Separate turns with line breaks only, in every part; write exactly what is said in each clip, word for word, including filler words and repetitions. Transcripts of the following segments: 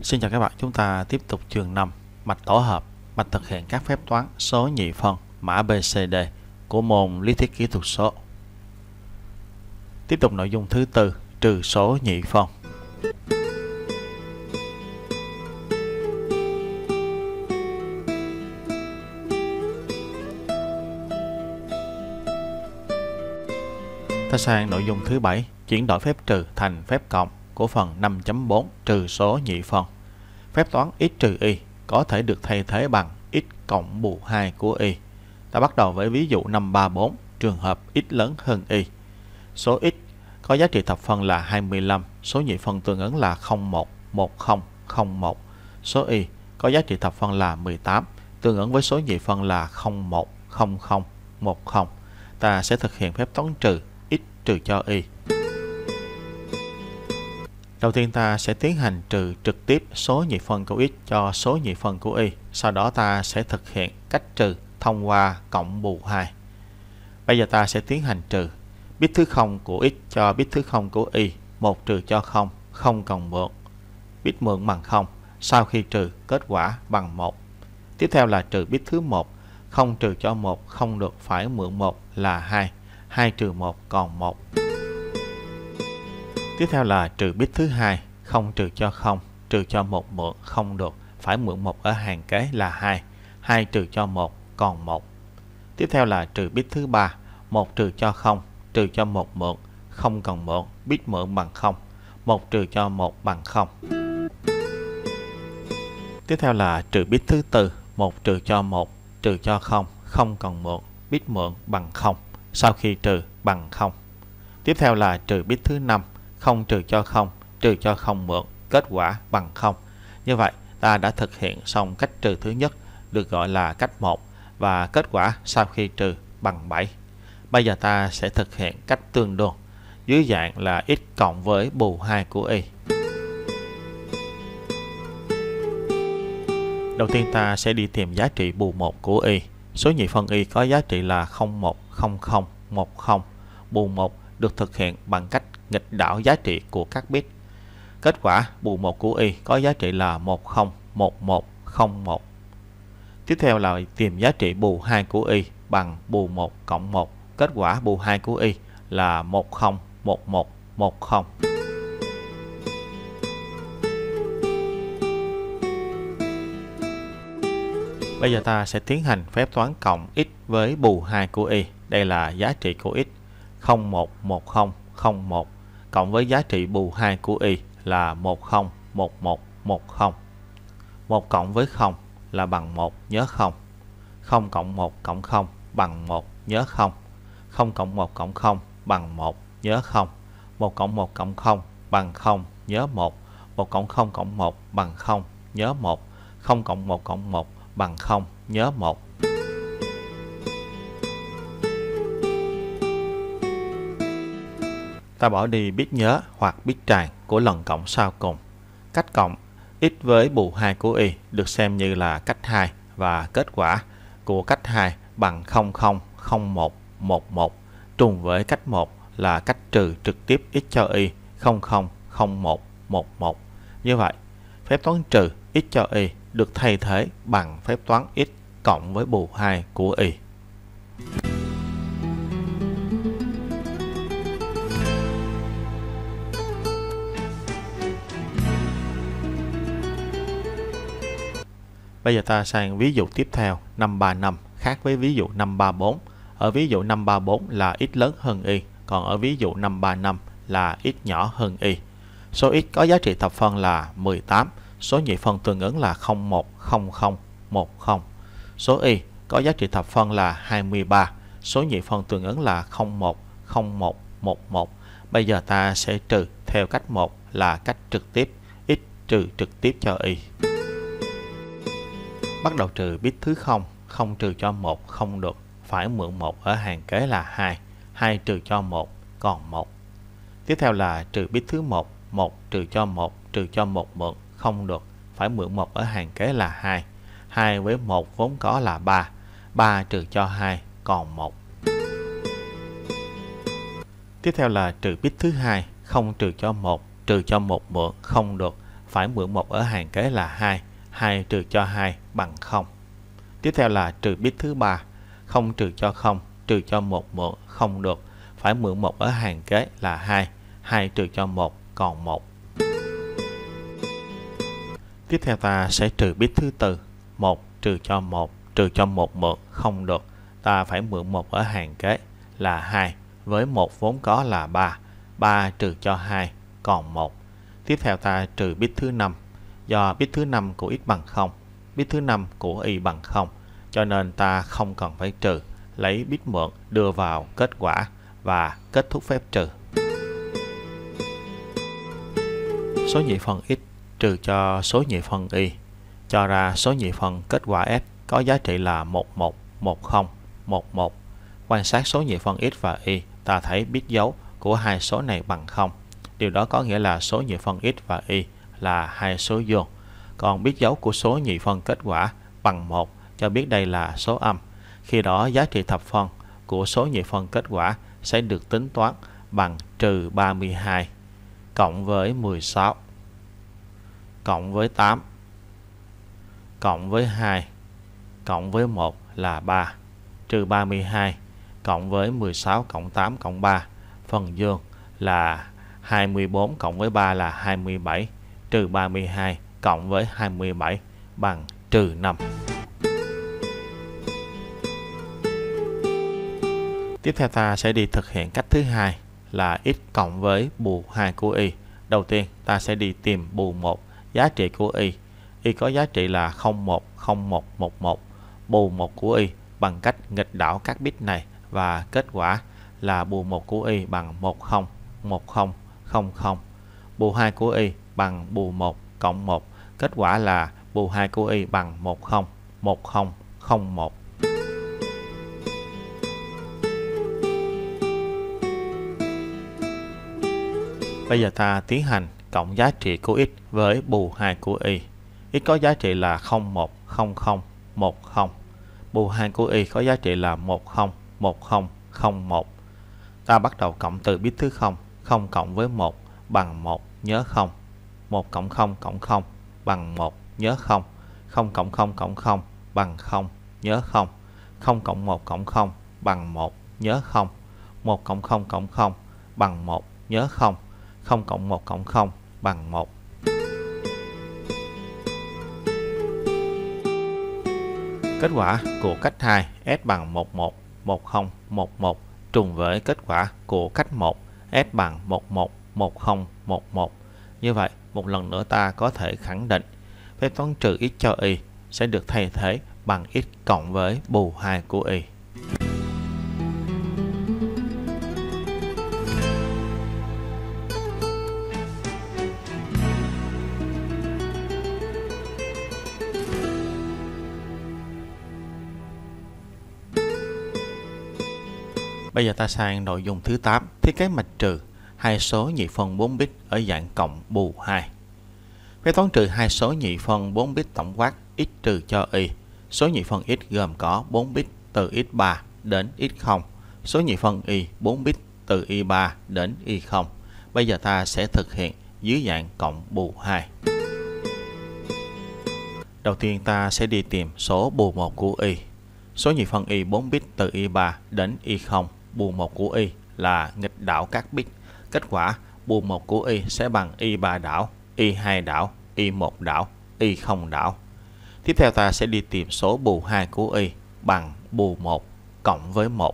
Xin chào các bạn, chúng ta tiếp tục chương năm mạch tổ hợp, mạch thực hiện các phép toán số nhị phân mã bê xê đê của môn lý thuyết kỹ thuật số. Tiếp tục nội dung thứ tư, trừ số nhị phân. Ta sang nội dung thứ bảy, chuyển đổi phép trừ thành phép cộng của phần năm chấm bốn trừ số nhị phân. Phép toán x trừ y có thể được thay thế bằng x cộng bù hai của y. Ta bắt đầu với ví dụ năm ba bốn, trường hợp x lớn hơn y. Số x có giá trị thập phân là hai mươi lăm, số nhị phân tương ứng là không một, một không, không một. Số y có giá trị thập phân là mười tám, tương ứng với số nhị phân là không một, không không, một không. Ta sẽ thực hiện phép toán trừ x trừ cho y. Đầu tiên ta sẽ tiến hành trừ trực tiếp số nhị phân của x cho số nhị phân của y. Sau đó ta sẽ thực hiện cách trừ thông qua cộng bù hai. Bây giờ ta sẽ tiến hành trừ bit thứ không của x cho bit thứ không của y. một trừ cho không, không cần mượn. Bit mượn bằng không. Sau khi trừ, kết quả bằng một. Tiếp theo là trừ bit thứ một. không trừ cho một không được, phải mượn một là hai. hai trừ một còn một. Tiếp theo là trừ bit thứ hai, không trừ cho không, trừ cho một mượn không được, phải mượn một ở hàng kế là hai. hai trừ cho một còn một. Tiếp theo là trừ bit thứ ba, một trừ cho không, trừ cho một mượn, không cần mượn, bit mượn bằng không. một trừ cho một bằng không. Tiếp theo là trừ bit thứ tư, một trừ cho một, trừ cho không, không cần mượn, bit mượn bằng không. Sau khi trừ bằng không. Tiếp theo là trừ bit thứ năm, không trừ cho không, trừ cho không mượn, kết quả bằng không. Như vậy, ta đã thực hiện xong cách trừ thứ nhất, được gọi là cách một, và kết quả sau khi trừ bằng bảy. Bây giờ ta sẽ thực hiện cách tương đương, dưới dạng là x cộng với bù hai của y. Đầu tiên ta sẽ đi tìm giá trị bù một của y. Số nhị phân y có giá trị là không một, không không, một không. Bù một được thực hiện bằng cách nghịch đảo giá trị của các bit. Kết quả bù một của y có giá trị là một không, một một, không một. Tiếp theo là tìm giá trị bù hai của y bằng bù một cộng một. Kết quả bù hai của y là một không, một một, một không. Bây giờ ta sẽ tiến hành phép toán cộng x với bù hai của y. Đây là giá trị của x không một, một không, không một cộng với giá trị bù hai của y là một không, một một, một không. một cộng với không là bằng một, nhớ không. không cộng một cộng không bằng một, nhớ không. không cộng một cộng không bằng một, nhớ không. một cộng một cộng không bằng không, nhớ một. một cộng không cộng một bằng không, nhớ một. không cộng một cộng một bằng không, nhớ một. Ta bỏ đi bit nhớ hoặc bit tràn của lần cộng sau cùng. Cách cộng x với bù hai của y được xem như là cách hai, và kết quả của cách hai bằng không không, không một, một một, trùng với cách một là cách trừ trực tiếp x cho y không không, không một, một một. Như vậy, phép toán trừ x cho y được thay thế bằng phép toán x cộng với bù hai của y. Bây giờ ta sang ví dụ tiếp theo, năm ba năm, khác với ví dụ năm ba bốn. Ở ví dụ năm ba bốn là x lớn hơn y, còn ở ví dụ năm ba năm là x nhỏ hơn y. Số x có giá trị thập phân là mười tám, số nhị phân tương ứng là không một, không không, một không. Số y có giá trị thập phân là hai mươi ba, số nhị phân tương ứng là không một, không một, một một. Bây giờ ta sẽ trừ theo cách một là cách trực tiếp, x trừ trực tiếp cho y. Bắt đầu trừ bit thứ không, không trừ cho một không được, phải mượn một ở hàng kế là hai. hai trừ cho một còn một. Tiếp theo là trừ bit thứ một, một trừ cho một, trừ cho một mượn không được, phải mượn một ở hàng kế là hai. hai với một vốn có là ba. ba trừ cho hai còn một. Tiếp theo là trừ bit thứ hai, không trừ cho một, trừ cho một mượn không được, phải mượn một ở hàng kế là hai, hai trừ cho hai bằng không. Tiếp theo là trừ bit thứ ba, không trừ cho không, trừ cho một mượn không được, phải mượn một ở hàng kế là hai, hai trừ cho một còn một. Tiếp theo ta sẽ trừ bit thứ tư, một trừ cho một, trừ cho một mượn không được, ta phải mượn một ở hàng kế là hai, với một vốn có là ba, ba trừ cho hai còn một. Tiếp theo ta trừ bit thứ năm, do bit thứ năm của x bằng không, bit thứ năm của y bằng không, cho nên ta không cần phải trừ, lấy bit mượn đưa vào kết quả và kết thúc phép trừ. Số nhị phân x trừ cho số nhị phân y, cho ra số nhị phân kết quả S có giá trị là một một, một không, một một. Quan sát số nhị phân x và y, ta thấy bit dấu của hai số này bằng không. Điều đó có nghĩa là số nhị phân x và y là hai số dương. Còn bit dấu của số nhị phân kết quả bằng một cho biết đây là số âm. Khi đó giá trị thập phân của số nhị phân kết quả sẽ được tính toán bằng trừ ba mươi hai cộng với mười sáu cộng với tám cộng với hai cộng với một là ba, trừ ba mươi hai cộng với mười sáu cộng tám cộng ba, phần dương là hai mươi bốn cộng với ba là hai mươi bảy, trừ ba mươi hai cộng với hai mươi bảy bằng trừ năm. Tiếp theo ta sẽ đi thực hiện cách thứ hai là x cộng với bù hai của y. Đầu tiên ta sẽ đi tìm bù một, giá trị của y. Y có giá trị là không một, không một, một một. Bù một của y bằng cách nghịch đảo các bit này và kết quả là bù một của y bằng một không, một không, không không. Bù hai của y bằng bù một cộng một, kết quả là bù hai của y bằng một không, một không, không một. Bây giờ ta tiến hành cộng giá trị của x với bù hai của y. X có giá trị là không một, không không, một không. Bù hai của y có giá trị là một không, một không, không một. Ta bắt đầu cộng từ bit thứ không, không cộng với một bằng một, nhớ không. một cộng không cộng không bằng một, nhớ không. không cộng không cộng không bằng không, nhớ không. không cộng một cộng không bằng một, nhớ không. một cộng không cộng không bằng một, nhớ không. không cộng một cộng không bằng một. Kết quả của cách hai S bằng một một, một không, một một trùng với kết quả của cách một S bằng một một, một không, một một. Như vậy, một lần nữa ta có thể khẳng định phép toán trừ x cho y sẽ được thay thế bằng x cộng với bù hai của y. Bây giờ ta sang nội dung thứ tám, thiết kế mạch trừ hai số nhị phân bốn bit ở dạng cộng bù hai. Phép toán trừ hai số nhị phân bốn bit tổng quát x trừ cho y. Số nhị phân x gồm có bốn bit từ x ba đến x không, số nhị phân y bốn bit từ y ba đến y không. Bây giờ ta sẽ thực hiện dưới dạng cộng bù hai. Đầu tiên ta sẽ đi tìm số bù một của y. Số nhị phân y bốn bit từ y ba đến y không, bù một của y là nghịch đảo các bit. Kết quả bù một của y sẽ bằng y ba đảo, y hai đảo, y một đảo, y không đảo. Tiếp theo ta sẽ đi tìm số bù hai của y bằng bù một cộng với một.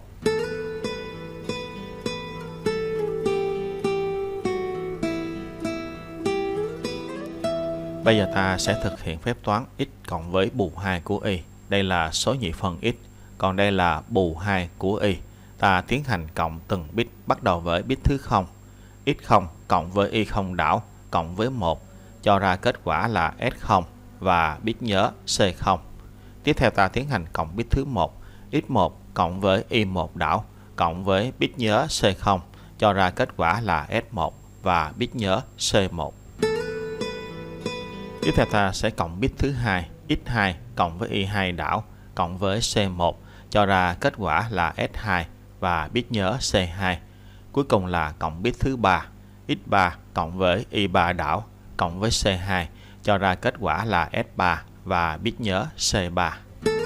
Bây giờ ta sẽ thực hiện phép toán x cộng với bù hai của y. Đây là số nhị phân x, còn đây là bù hai của y. Ta tiến hành cộng từng bit, bắt đầu với bit thứ không. x không cộng với y không đảo cộng với một, cho ra kết quả là s không và bit nhớ c không. Tiếp theo ta tiến hành cộng bit thứ một. x một cộng với y một đảo cộng với bit nhớ c không, cho ra kết quả là s một và bit nhớ c một. Tiếp theo ta sẽ cộng bit thứ hai. x hai cộng với y hai đảo cộng với c một, cho ra kết quả là s hai và bit nhớ c hai. Cuối cùng là cộng bit thứ ba. x ba cộng với y ba đảo cộng với C hai cho ra kết quả là S ba và bit nhớ C ba.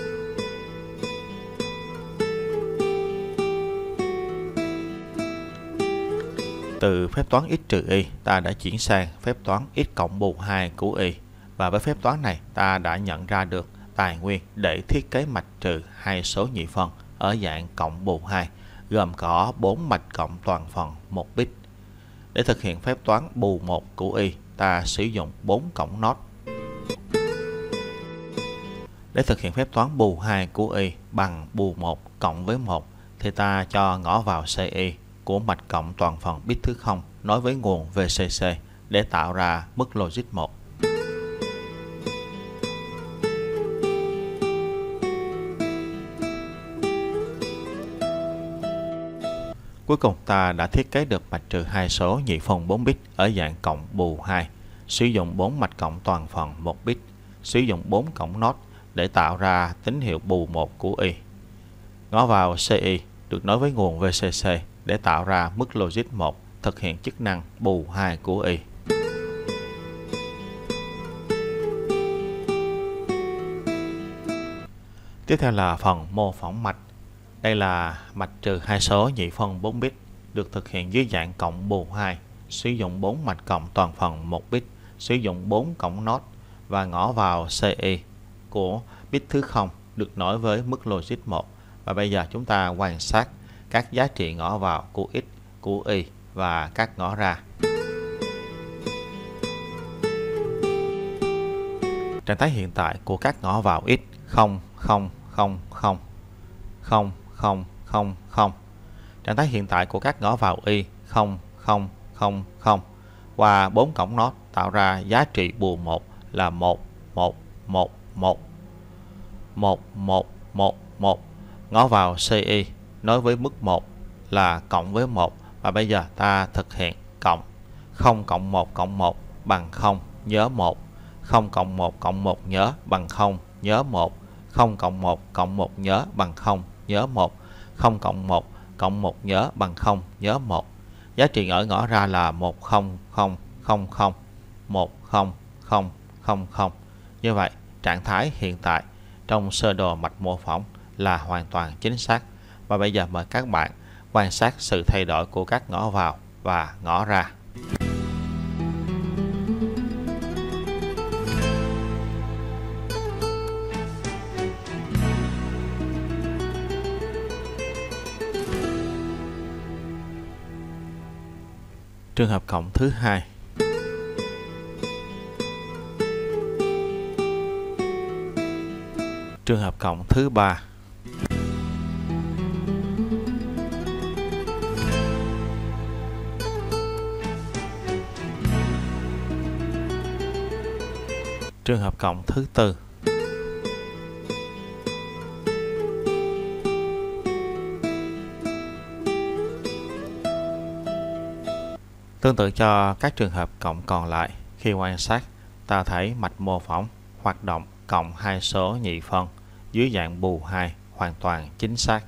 Từ phép toán x trừ y, ta đã chuyển sang phép toán x cộng bù hai của y. Và với phép toán này, ta đã nhận ra được tài nguyên để thiết kế mạch trừ hai số nhị phân ở dạng cộng bù hai, gồm có bốn mạch cộng toàn phần một bit. Để thực hiện phép toán bù một của y, ta sử dụng bốn cổng nốt. Để thực hiện phép toán bù hai của y bằng bù một cộng với một, thì ta cho ngõ vào xê i của mạch cộng toàn phần bit thứ không nối với nguồn vê xê xê để tạo ra mức logic một. Cuối cùng ta đã thiết kế được mạch trừ hai số nhị phân bốn bit ở dạng cộng bù hai, sử dụng bốn mạch cộng toàn phần một bit, sử dụng bốn cổng nốt để tạo ra tín hiệu bù một của y. Ngó vào xê i được nối với nguồn vê xê xê để tạo ra mức logic một thực hiện chức năng bù hai của y. Tiếp theo là phần mô phỏng mạch. Đây là mạch trừ hai số nhị phân bốn bit được thực hiện dưới dạng cộng bù hai, sử dụng bốn mạch cộng toàn phần một bit, sử dụng bốn cổng nốt và ngõ vào xê i của bit thứ không được nối với mức logic một. Và bây giờ chúng ta quan sát các giá trị ngõ vào của x, của y và các ngõ ra. Trạng thái hiện tại của các ngõ vào x không, không, không, không, không, không, không, không. Trạng thái hiện tại của các ngõ vào y không, không, không, không. Qua bốn cổng nốt tạo ra giá trị bù một là một, một, một, một, một, một, một, một. Ngõ vào xê i nối với mức một là cộng với một. Và bây giờ ta thực hiện cộng. Không cộng một cộng một bằng không, nhớ một. Không cộng một cộng một nhớ bằng không, nhớ một. Không cộng một cộng một nhớ bằng không, nhớ một. Không cộng một cộng một nhớ bằng không, nhớ một. Giá trị ở ngõ ra là một không không không không, một không không không không. Như vậy, trạng thái hiện tại trong sơ đồ mạch mô phỏng là hoàn toàn chính xác. Và bây giờ mời các bạn quan sát sự thay đổi của các ngõ vào và ngõ ra. Trường hợp cộng thứ hai. Trường hợp cộng thứ ba. Trường hợp cộng thứ tư. Tương tự cho các trường hợp cộng còn lại, khi quan sát, ta thấy mạch mô phỏng hoạt động cộng hai số nhị phân dưới dạng bù hai hoàn toàn chính xác.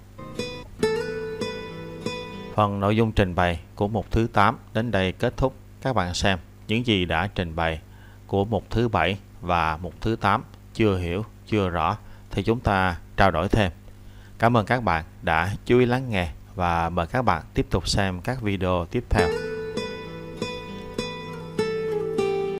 Phần nội dung trình bày của mục thứ tám đến đây kết thúc. Các bạn xem những gì đã trình bày của mục thứ bảy và mục thứ tám chưa hiểu, chưa rõ thì chúng ta trao đổi thêm. Cảm ơn các bạn đã chú ý lắng nghe và mời các bạn tiếp tục xem các video tiếp theo.